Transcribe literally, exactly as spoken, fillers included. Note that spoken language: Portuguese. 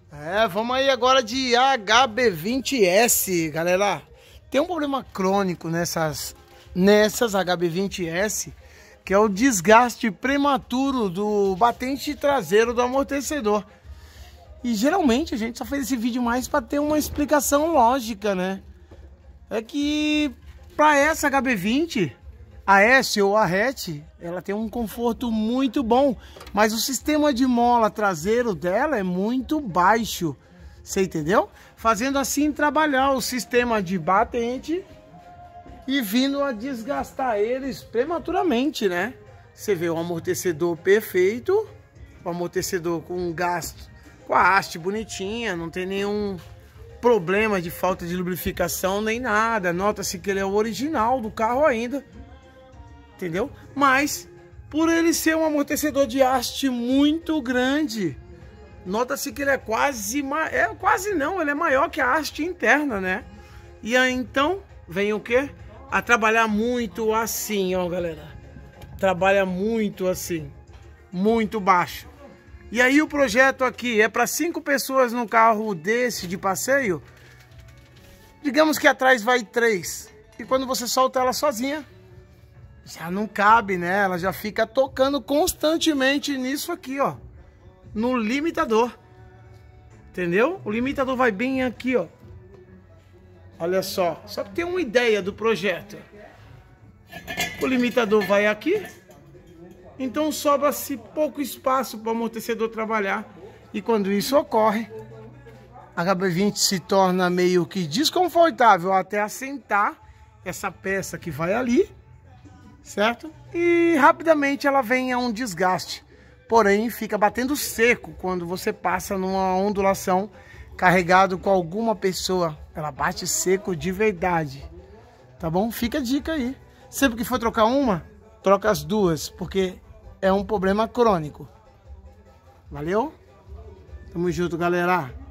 É, vamos aí agora de H B vinte S, galera. Tem um problema crônico nessas, nessas H B vinte S, que é o desgaste prematuro do batente traseiro do amortecedor. E geralmente a gente só fez esse vídeo mais para ter uma explicação lógica, né? É que para essa H B vinte, a S ou a hatch, ela tem um conforto muito bom, mas o sistema de mola traseiro dela é muito baixo, você entendeu? Fazendo assim trabalhar o sistema de batente e vindo a desgastar eles prematuramente, né? Você vê o amortecedor perfeito, o amortecedor com gasto, com a haste bonitinha, não tem nenhum problema de falta de lubrificação nem nada. Nota-se que ele é o original do carro ainda, entendeu? Mas por ele ser um amortecedor de haste muito grande, nota-se que ele é quase, é quase não, ele é maior que a haste interna, né? E aí então vem o que? A trabalhar muito assim, ó, galera. Trabalha muito assim, muito baixo. E aí o projeto aqui é para cinco pessoas num carro desse de passeio. Digamos que atrás vai três. E quando você solta ela sozinha, já não cabe, né? Ela já fica tocando constantemente nisso aqui, ó. No limitador. Entendeu? O limitador vai bem aqui, ó. Olha só. Só para ter uma ideia do projeto. O limitador vai aqui. Então sobra-se pouco espaço para o amortecedor trabalhar. E quando isso ocorre, a H B vinte se torna meio que desconfortável até assentar essa peça que vai ali, certo? E rapidamente ela vem a um desgaste. Porém, fica batendo seco quando você passa numa ondulação carregado com alguma pessoa. Ela bate seco de verdade. Tá bom? Fica a dica aí. Sempre que for trocar uma, troca as duas, porque é um problema crônico. Valeu? Tamo junto, galera.